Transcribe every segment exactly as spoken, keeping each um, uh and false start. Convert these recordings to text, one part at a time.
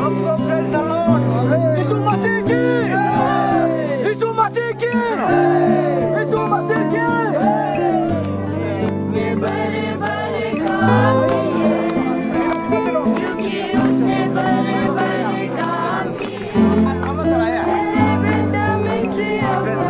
Praise the Lord. यीशु मसीह की, यीशु मसीह की, यीशु मसीह की। उसने बड़े बड़े काम किए, क्योंकि उसने बड़े बड़े काम किए। Celebrate the victory of the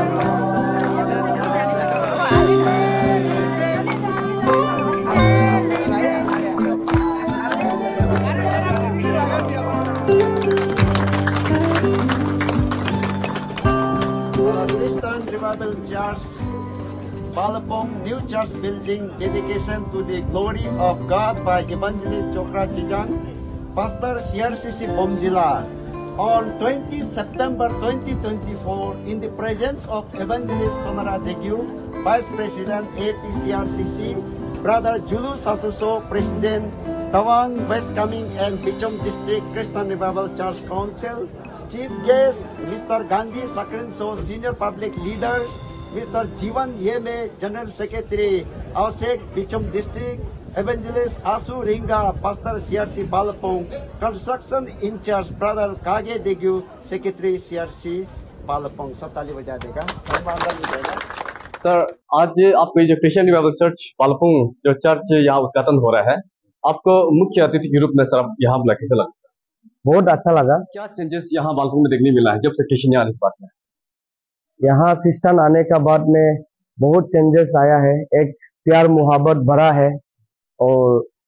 Christian Revival Church, Palapong New Church Building dedication to the glory of God by Evangelist Chokra Chijang, Pastor C R C C Bomjila, on twentieth September twenty twenty-four in the presence of Evangelist Sonara Degyu, Vice President A P C R C C, Brother Julu Sasuso, President, Tawang West Coming and Bichom District Christian Revival Church Council, Chief Guest, Mister Gandhi Sakrinso, Senior Public Leader, Mister Jivan Yeme, General Secretary, Ausek, Bichom District, Evangelist Asu Ringa, Pastor C R C Palapong, Construction In Charge, Brother Kage Degyu, Secretary C R C Palapong. सब ताली बजा देगा, धन्यवाद देगा। Sir, आज आपको जो Christian revival church पालपुंग जो चर्च यहाँ उद्घाटन हो रहा है, आपको मुख्य अतिथि के रूप में सर यहाँ बुला कैसे लगा सर? बहुत अच्छा लगा। क्या चेंजेस यहाँ पालपुंग में देखने मिला है जब से क्रिश्चियन यहाँ इस बात में? यहाँ क्रिश्चियन आने का बाद में बहुत चेंजेस आया है। एक प्यार मुहब्बत बढ़ा है और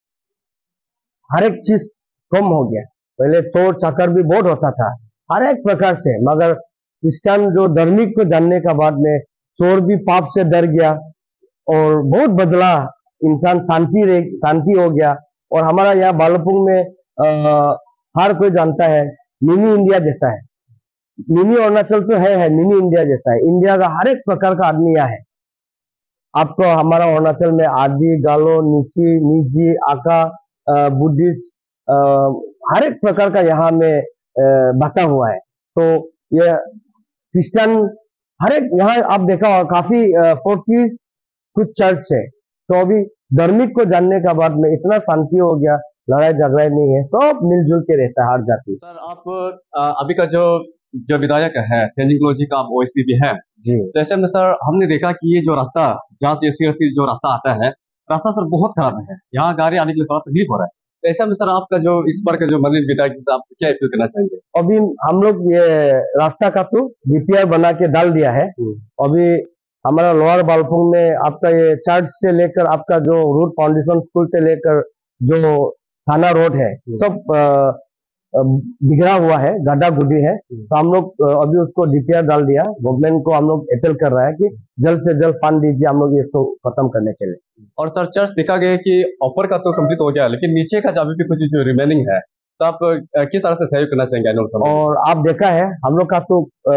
हर एक चीज कम हो गया। पहले चोर चाकर भी बहुत होता था हर एक प्रकार से, मगर क्रिश्चियन जो धार्मिक को जानने का बाद में चोर भी पाप से डर गया और बहुत बदला। इंसान शांति रह शांति हो गया। और हमारा यहाँ बालपुंग में आ, हर कोई जानता है मिनी इंडिया जैसा है। मिनी अरुणाचल तो है है मिनी इंडिया जैसा है। इंडिया का हर एक प्रकार का आदमी यहाँ है। आपको हमारा अरुणाचल में आदि, गालो, निशी, निजी, आका, बुद्धिस्ट, हर एक प्रकार का यहाँ में बसा हुआ है। तो ये क्रिश्चियन हर एक यहाँ आप देखा होगा काफी फोर्टी कुछ चर्च है। तो अभी धार्मिक को जानने का बाद में इतना शांति हो गया, लड़ाई झगड़ा नहीं है, सब मिलजुल के रहता है हर जाति। सर, आप अभी का जो जो विधायक है तेंजिंग क्लोजी का आप ओएसपी भी है जी। जैसे में सर हमने देखा कि ये जो रास्ता जहाँ से एससी जो रास्ता आता है, रास्ता सर बहुत खराब है। यहाँ गाड़ी आने के लिए थोड़ा तकलीफ हो रहा है। तो ऐसा में सर आपका जो इस बार का जो मंदिर विधायक से आप क्या अपील करना चाहेंगे? अभी हम लोग ये रास्ता का तो डीपीआर बना के डाल दिया है। अभी हमारा लोअर बालपुंग में आपका ये चर्च से लेकर आपका जो रूट फाउंडेशन स्कूल से लेकर जो थाना रोड है सब बिगड़ा हुआ है, गड्ढा गुड्डी है। तो हम लोग अभी उसको डीपीआर डाल दिया। गवर्नमेंट को हम लोग अपील कर रहा है कि जल्द से जल्द फंड दीजिए हम लोग इसको खत्म करने के लिए। और सर चर्च देखा गया कि ऊपर का तो कंप्लीट हो गया, लेकिन नीचे का अभी भी कुछ जो रिमेनिंग है, तो आप किस तरह से सहयोग करना चाहेंगे? और आप देखा है हम लोग का तो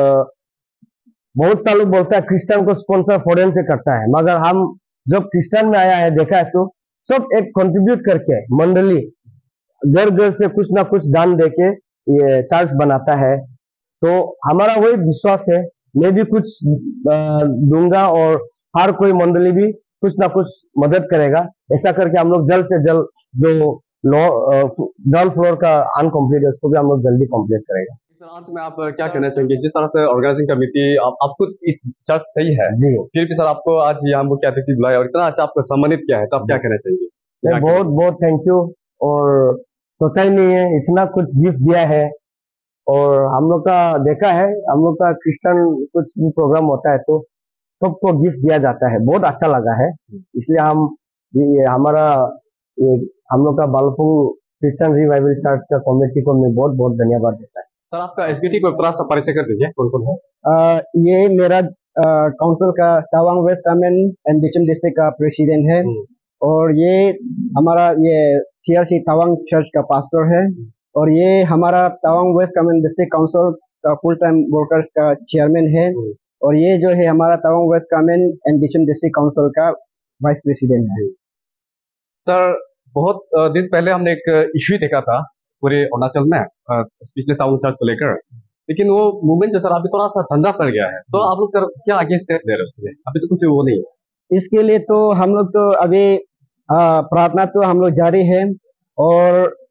बहुत सा लोग बोलता है क्रिश्चियन को स्पॉन्सर फॉरेन से करता है, मगर हम जब क्रिश्चियन में आया है देखा है तो सब एक कंट्रीब्यूट करके मंडली घर घर से कुछ ना कुछ दान देके ये चर्च बनाता है। तो हमारा वही विश्वास है, मैं भी कुछ दूंगा और हर कोई मंडली भी कुछ ना कुछ मदद करेगा। ऐसा करके हम लोग जल्द से जल्द जो ग्राउंड फ्लोर का अनकम्प्लीट है उसको भी हम लोग जल्दी कंप्लीट करेगा। अंत में आप क्या कहना चाहेंगे? जिस तरह से ऑर्गेनाइजिंग कमेटी आप, आपको इस चर्च सही है जी, फिर भी सर आपको आज यहाँ मुख्य अतिथि बुलाया और इतना अच्छा आपको सम्मानित किया है, तो आप क्या कहना चाहेंगे? बहुत बहुत थैंक यू। और सोचा ही नहीं है इतना कुछ गिफ्ट दिया है। और हम लोग का देखा है हम लोग का क्रिश्चियन कुछ भी प्रोग्राम होता है तो सबको गिफ्ट दिया जाता है, बहुत अच्छा लगा है। इसलिए हम ये हमारा ये हम लोग का बालपुंग क्रिश्चियन रिवाइवल चर्च का कमेटी को मैं बहुत बहुत धन्यवाद देता है। सर आपका एसबीटी को थोड़ा सा परिचय कर दीजिए, कौन कौन है? आ, ये मेरा काउंसिल का Tawang West Kameng and Bichom district का प्रेसिडेंट है। और ये हमारा ये सीआरसी तवांग चर्च का पास्टर है। और ये हमारा Tawang West Kameng district council का फुल टाइम वर्कर्स का चेयरमैन है। और ये जो है हमारा Tawang West Kameng and Bichom district council का वाइस प्रेसिडेंट है। सर बहुत दिन पहले हमने एक इश्यू देखा था पूरे अरुणाचल में पिछले ताउंग चर्च को लेकर, लेकिन वो मूवमेंट जो सर अभी थोड़ा सा ठंडा पड़ गया है। तो आप लोग सर क्या आगे स्टेप ले रहे हैं उसके लिए? अभी तो कुछ वो नहीं है। इसके लिए तो हम लोग तो अभी प्रार्थना तो हम लोग जारी है। और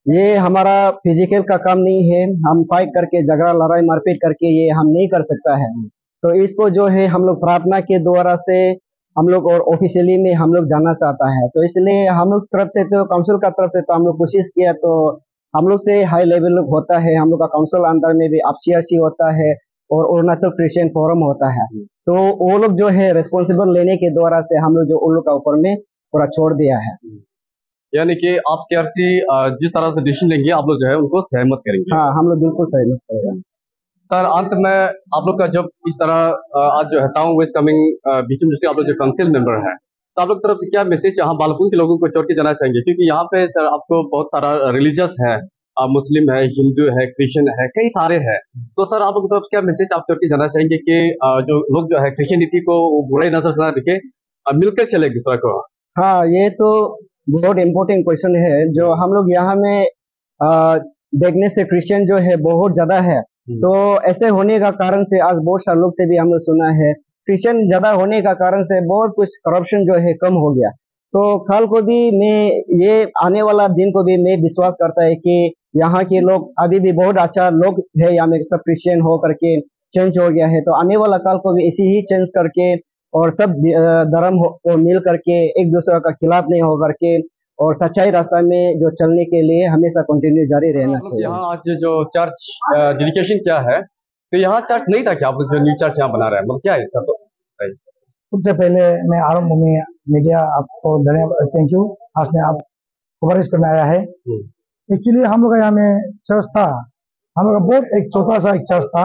ये हमारा फिजिकल का काम नहीं है, हम फाइट करके झगड़ा लड़ाई मारपीट करके ये हम नहीं कर सकता है। तो इसको जो है हम लोग प्रार्थना के द्वारा से हम लोग और ऑफिशियली में हम लोग जानना चाहता है। तो इसलिए हम लोग तरफ से तो काउंसिल का तरफ से तो हम लोग कोशिश किया, तो हम लोग से हाई लेवल होता है, हम लोग का काउंसिल अंदर में भी सीआरसी होता है और अरुणाचल क्रिश्चियन फोरम होता है। तो वो लोग जो है रिस्पॉन्सिबल लेने के द्वारा से हम लोग जो उन लोग का ऊपर में पूरा छोड़ दिया है। यानी कि आप सीआरसी जिस तरह से डिसीजन लेंगे आप लोग जो है उनको सहमत करेंगे। हाँ, हम लोग बिल्कुल सहमत करेंगे। सर अंत में आप लोग का जब इस तरह आज जो है तावांग वेस्ट कामेंग बीचम डिस्ट्रिक्ट आप लोग जो काउंसिल मेंबर है, तो आप लोग तरफ से क्या मैसेज यहाँ बालपुन के लोगों को छोड़ के जाना चाहेंगे? क्योंकि यहाँ पे सर आपको बहुत सारा रिलीजियस है, मुस्लिम है, हिंदू है, क्रिश्चियन है, कई सारे हैं। तो सर आप लोग की तरफ से क्या मैसेज आप छोड़ के जाना चाहेंगे कि जो लोग जो है क्रिश्चियनिटी को बुरे नजर से ना देखे, मिलकर चले एक दूसरे को? हाँ, ये तो बहुत इम्पोर्टेंट क्वेश्चन है। जो हम लोग यहाँ में आ, देखने से क्रिश्चियन जो है बहुत ज्यादा है, तो ऐसे होने का कारण से आज बहुत सारे लोग से भी हम लोग सुना है क्रिश्चियन ज्यादा होने का कारण से बहुत कुछ करप्शन जो है कम हो गया। तो कल को भी मैं ये आने वाला दिन को भी मैं विश्वास करता है कि यहाँ के लोग अभी भी बहुत अच्छा लोग है, यहाँ में सब क्रिश्चियन हो करके चेंज हो गया है। तो आने वाला कल को भी इसी ही चेंज करके और सब धर्म को मिल करके एक दूसरे का खिलाफ नहीं हो करके और सच्चाई रास्ता में जो चलने के लिए हमेशा कंटिन्यू जारी रहना चाहिए। यहाँ आज जो चर्च डेडिकेशन क्या है, तो यहाँ चर्च नहीं था क्या? आप जो न्यू चर्च यहाँ बना रहे हैं, मतलब क्या है इसका? तो सबसे पहले मैं आरंभ में मीडिया आपको धन्यवाद, थैंक यू, आज में आप कवरेज करने आया है। एक्चुअली हम लोग यहाँ में चर्च था, हम लोग बहुत एक छोटा सा एक चर्च था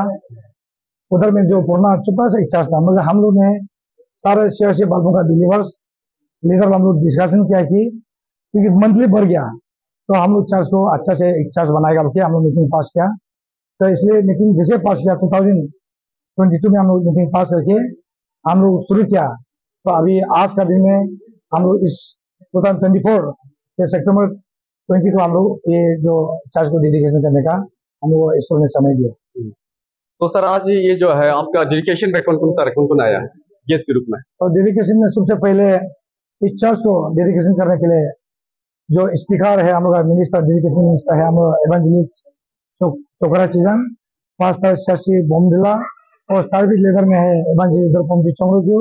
उधर में, जो पुराना छोटा सा एक चर्च था, मगर हम लोग ने सारे शहर से बालपुन का बिलीवर्स लेकर हम लोग डिस्कशन किया कि क्योंकि मंथली बढ़ गया तो हम लोग चर्च को अच्छा से एक चर्च बनाएगा बोल के हम लोग मीटिंग पास किया। तो इसलिए मीटिंग जैसे पास किया टू थाउजेंड ट्वेंटी टू में हम लोग मीटिंग पास करके हम लोग शुरू किया। तो अभी आज का दिन में हम लोग इस टू थाउजेंड ट्वेंटी फोर के सितंबर ट्वेंटी को हम लोग ये जो चर्च को डेडिकेशन करने का हम लोग ईश्वर ने समय दिया। तो सर आज ये जो है आपका डेडिकेशन में कौन कौन सा कौन कौन आया है गेस्ट के रूप में? और डेडिकेशन में सबसे पहले इस चर्च को डेडिकेशन करने के लिए जो स्पीकर है हम लोग का मिनिस्टर, डेडिकेशन मिनिस्टर है हम लोग एवेंजलिस्ट चोकरा चिजन, पास्टर शशि बोमडिला और सर्विस लीडर में है एवेंजलिस्ट पंजी चोंगरू,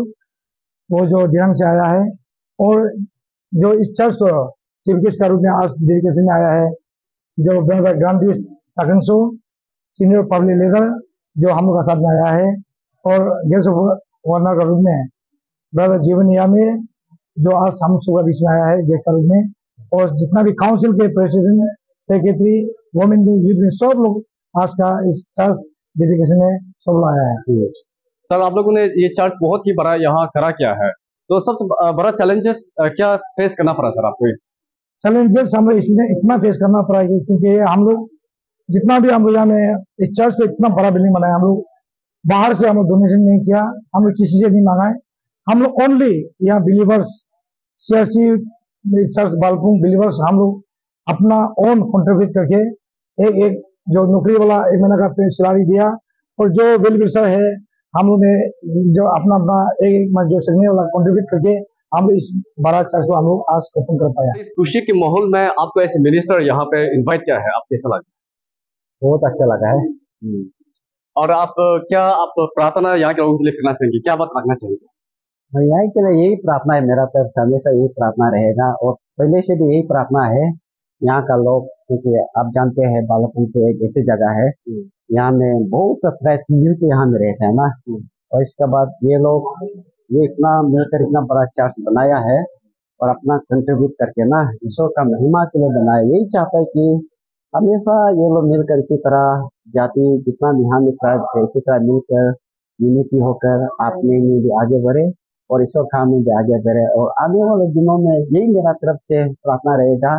वो जो दियांग से आया है। और जो इस चर्च को चीफ गेस्ट का रूप में आज डेडिकेशन में आया है जो brother Grandi Sakanso, senior public leader जो हम लोग का साथ में आया है। और गेस्ट ऑफ ऑनर का रूप में ब्रदर जीवन यामी जो आज हम सुबह बीच में आया है गेस्ट का रूप में। और जितना भी काउंसिल के प्रेसिडेंट, सेक्रेटरी, वोमेन भी, यूथ भी, सब लोग आज का इस चर्च डेडिकेशन में सब लोग आया है। सर आप लोगों ने ये चर्च बहुत ही बड़ा यहाँ खड़ा किया है, तो सबसे बड़ा चैलेंजेस क्या फेस करना पड़ा सर आपको? चैलेंजेस हम लोग इसलिए इतना फेस करना पड़ा क्योंकि हम लोग जितना भी हम लोग यहाँ में इस चर्च को इतना बड़ा बिल्डिंग बनाया, हम लोग बाहर से हम लोग डोनेशन नहीं किया, हम लोग किसी से नहीं मांगा है। हम लोग ओनली यहाँ believers CRC church Balpun believers हम लोग अपना ओन कंट्रीब्यूट करके एक एक जो नौकरी वाला एक महीने का सैलरी दिया और जो वेल विशर है हम लोग ने जो अपना अपना एक एक जो सीखने वाला कंट्रीब्यूट करके हम लोग इस बड़ा चर्च को हम लोग आज ओपन कर पाया। इस खुशी के माहौल में आपको ऐसे मिनिस्टर यहाँ पे इनवाइट किया है, आप कैसा लगा? बहुत अच्छा लगा है। और आप क्या आप प्रार्थना यहाँ के लोगों के लिए करना चाहेंगे, क्या बात रखना चाहेंगे? यहाँ के लिए यही प्रार्थना है, मेरा तरफ से हमेशा यही प्रार्थना रहेगा और पहले से भी यही प्रार्थना है यहाँ का लोग, क्योंकि आप जानते हैं बालापुर तो एक ऐसी जगह है यहाँ में बहुत सा फ्रेश मिल के यहाँ में रहते हैं ना। और इसके बाद ये लोग ये इतना मिलकर इतना बड़ा चर्च बनाया है और अपना कंट्रीब्यूट करके ना ईश्वर का महिमा के लिए बनाया। यही चाहता है कि हमेशा ये लोग मिलकर इसी तरह जाति जितना भी यहाँ में ट्राइब है इसी तरह मिलकर यूनिटी होकर आपने में भी आगे बढ़े और ईश्वर काम में भी आगे बढ़े। और आने वाले दिनों में यही मेरा तरफ से प्रार्थना रहेगा।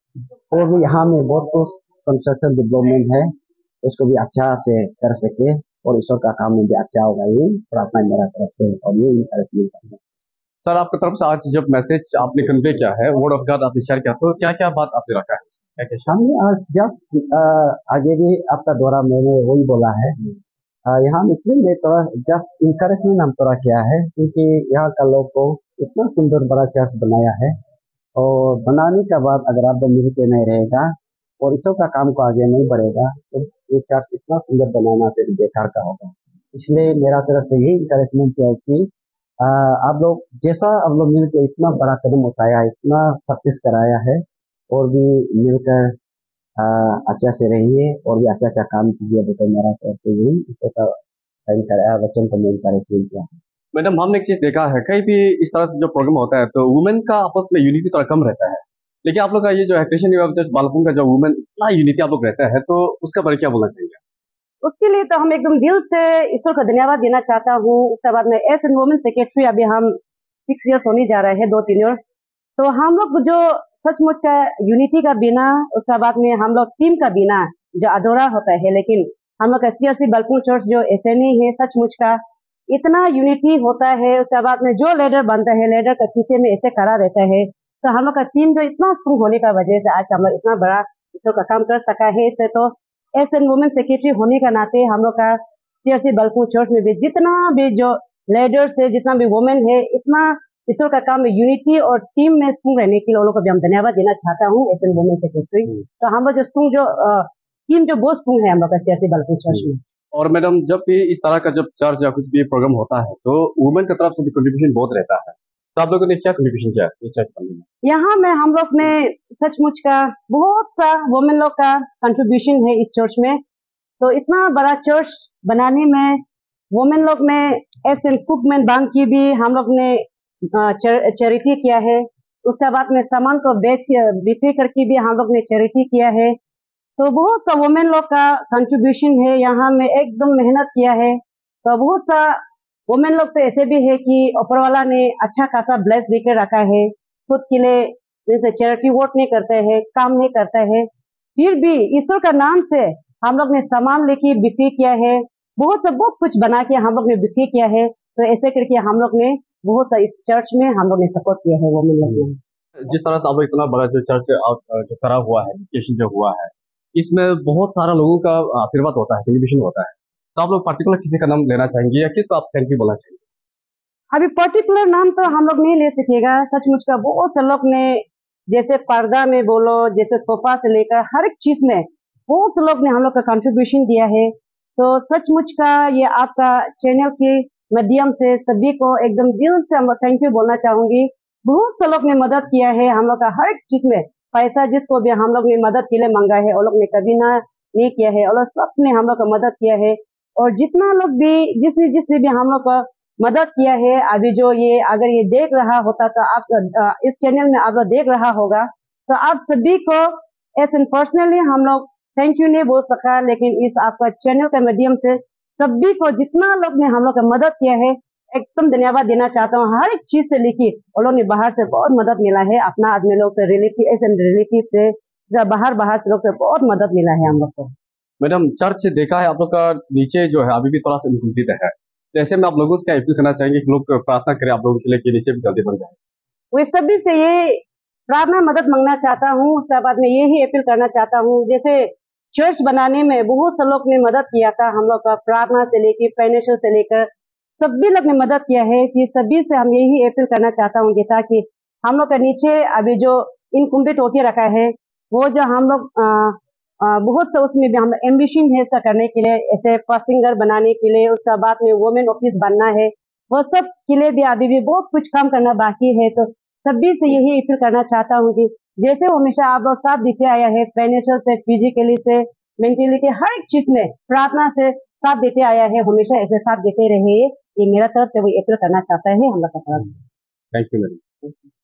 और भी यहाँ में बहुत कुछ कंस्ट्रक्शन डेवलपमेंट है, उसको भी अच्छा से कर सके और ईश्वर का काम में भी अच्छा होगा, यही प्रार्थना मेरा तरफ से और ये इंकरेजमेंट है। सर आपकी तरफ से आज जब मैसेज आपने कन्वे किया है, वर्ड ऑफ गॉड आपने शेयर किया, तो क्या क्या बात आपने रखा है? क्या क्या हमने आज जस्ट आगे भी आपका द्वारा मैंने वही बोला है, यहाँ मुस्लिम में थोड़ा जस्ट इंकरेजमेंट हम थोड़ा किया है क्योंकि यहाँ का लोग को इतना सुंदर बड़ा चर्च बनाया है और बनाने के बाद अगर आप मिल के नहीं रहेगा और ईश्वर का काम को आगे नहीं बढ़ेगा तो ये चर्च इतना सुंदर बनाना फिर बेकार का होगा। इसलिए मेरा तरफ से यही इंकरेजमेंट है कि आ, आप लोग जैसा आप लोग मिलकर इतना बड़ा कदम उठाया, इतना सक्सेस कराया है, और भी मिलकर आ, अच्छा से रहिए और भी अच्छा अच्छा काम कीजिए। बेटा मेरा तरफ से यही ईश्वर का वचन को मैं इंकरेजमेंट किया है। मैडम, हमने एक चीज देखा है, कहीं भी इस तरह से जो प्रोग्राम होता है तो वुमेन का आपस में यूनिटी थोड़ा कम रहता है, लेकिन आप लोग का ये जो है क्रिश्चियन रिवाइवल चर्च बालापुर का जो वुमेन इतना यूनिटी आप लोग रहता है, तो उसका बारे में क्या बोलना चाहिए? उसके लिए तो हम एकदम दिल से ईश्वर को धन्यवाद देना चाहता हूँ। उसके बाद में एस एन वुमेन सेक्रेटरी अभी हम सिक्स इयर्स होने जा रहे हैं, दो तीन ईयर। तो हम लोग जो सचमुच का यूनिटी का बिना, उसके बाद में हम लोग टीम का बिना जो अधूरा होता है, लेकिन हम लोग का C R C Balapur church जो ऐसे नहीं है, सचमुच का इतना यूनिटी होता है। उसके बाद में जो लीडर बनता है, लीडर के पीछे में ऐसे खड़ा रहता है, तो हम लोग का टीम जो इतना स्ट्रॉन्ग होने का वजह से आज हम लोग इतना बड़ा ईश्वर का काम कर सका है। इससे तो एस एन वुमेन सेक्रेटरी होने का नाते हम लोग का C R C Balapur church में भी जितना भी जो लीडर्स है, जितना भी वुमेन है, इतना ईश्वर का काम में यूनिटी और टीम में स्ट्रॉन्ग रहने के लिए उन लोग को भी हम धन्यवाद देना चाहता हूँ एस एन वुमेन सेक्रेटरी। तो हम लोग जो स्ट्रॉन्ग जो टीम जो बहुत स्ट्रॉन्ग है हम लोग का C R C Balapur church में। और मैडम, जब भी इस तरह का जब चर्च या कुछ भी प्रोग्राम होता है तो वुमेन की तरफ से भी कंट्रीब्यूशन बहुत रहता है, तो आप लोगों ने क्या कंट्रीब्यूशन किया ये चर्च बनने में? यहाँ में हम लोग ने सचमुच का बहुत सा वुमेन लोग का कंट्रीब्यूशन है इस चर्च में। तो इतना बड़ा चर्च बनाने में वुमेन लोग ने एस एन कुकमैन बैंक की भी हम लोग ने चैरिटी किया है। उसके बाद में सामान को बेच बिक्री करके भी हम लोग ने चैरिटी किया है। तो बहुत सा वुमेन लोग का कंट्रीब्यूशन है, यहाँ में एकदम मेहनत किया है। तो बहुत सा वुमेन लोग तो ऐसे भी है कि ऊपर वाला ने अच्छा खासा ब्लेस देकर रखा है, खुद के लिए जैसे चैरिटी वर्क नहीं करते हैं, काम नहीं करता है, फिर भी ईश्वर का नाम से हम लोग ने सामान लेके बिक्री किया है, बहुत सा बहुत कुछ बना के हम लोग ने बिक्री किया है। तो ऐसे करके हम लोग ने बहुत सा इस चर्च में हम लोग ने सपोर्ट किया है वुमेन लोग ने। जिस तरह से आप इतना बड़ा जो चर्च जो करा हुआ है, जो हुआ है, इसमें बहुत सारा लोगों का आशीर्वाद होता है, कंट्रीब्यूशन होता है, तो आप लोग पर्टिकुलर किसी का नाम लेना चाहेंगे या किसको आप थैंक यू बोलना चाहेंगे? अभी पर्टिकुलर नाम तो हम लोग नहीं ले सकेगा। सचमुच का बहुत से लोग ने, जैसे पर्दा में बोलो, जैसे सोफा से लेकर हर एक चीज में बहुत से लोग ने हम लोग का कंट्रीब्यूशन दिया है। तो सचमुच का ये आपका चैनल के माध्यम से सभी को एकदम दिल से हम थैंक यू बोलना चाहूंगी। बहुत से लोग ने मदद किया है हम लोग का हर एक चीज में, पैसा जिसको भी हम लोग ने मदद के लिए मांगा है वो लोग ने कभी ना नहीं किया है, और लोग सब ने हम लोग का मदद किया है। और जितना लोग भी जिसने जिसने भी हम लोग का मदद किया है, अभी जो ये अगर ये देख रहा होता तो आप इस चैनल में आप लोग देख रहा होगा, तो आप सभी को एस एन पर्सनली हम लोग थैंक यू नहीं बोल सका, लेकिन इस आपका चैनल के माध्यम से सभी को जितना लोग ने हम लोग का मदद किया है एकदम धन्यवाद देना चाहता हूँ। हर एक चीज से लेके वो लोग ने बाहर से बहुत मदद मिला है, अपना आदमी लोग से, रिलेटिव एस एन रिलेटिव से, बाहर बाहर से लोग से बहुत मदद मिला है हम लोग को। मैडम, चर्च देखा है आप लोग का नीचे जो है अभी भी थोड़ा सा इनकम्प्लीट है, जैसे में आप लोगों से क्या अपील करना चाहेंगे कि लोग प्रार्थना करें आप लोगों के लिए कि नीचे भी जल्दी बन जाए? वो सभी से ये प्रार्थना मदद मांगना चाहता हूँ। उसके बाद में यही अपील करना चाहता हूँ, जैसे चर्च बनाने में बहुत से लोग ने मदद किया था हम लोग का, प्रार्थना से लेकर फाइनेंशियल से लेकर सभी लोग ने मदद किया है। कि सभी से हम यही अपील करना चाहता हूँ कि ताकि हम लोग का नीचे अभी जो इनकम्प्लीट होके रखा है वो जो हम लोग बहुत सा उसमें भी हम एम्बिशन है इसका करने के लिए, ऐसे फर्स्ट सिंगर बनाने के लिए, उसका बाद में वुमेन ऑफिस बनना है, वो सब के लिए भी अभी भी बहुत कुछ काम करना बाकी है। तो सभी से यही अपील करना चाहता हूँ कि जैसे हमेशा आप लोग साथ देते आया है, फाइनेंशियल से, फिजिकली से, मेंटलिटी, हर एक चीज में प्रार्थना से साथ देते आया है, हमेशा ऐसे साथ देते रहे, ये मेरा तरफ से वो अपील करना चाहता है हम लोग का तरफ से। Thank you madam.